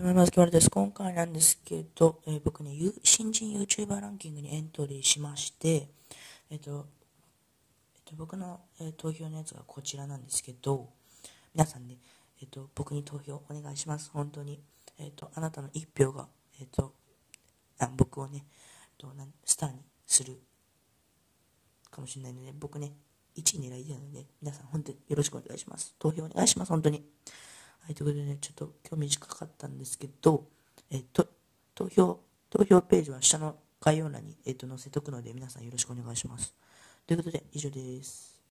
まず決まりです。今回なんですけど、僕ね、新人 YouTuber ランキングにエントリーしまして、僕の、投票のやつがこちらなんですけど、皆さんね、僕に投票お願いします。本当に。あなたの一票が、僕をね、スターにするかもしれないので、僕ね、1位狙いたいので、皆さん本当によろしくお願いします。投票お願いします。本当に。はい、ということでね、ちょっと今日短かったんですけど、えっと、投票、投票ページは下の概要欄に、載せておくので、皆さんよろしくお願いします。ということで、以上です。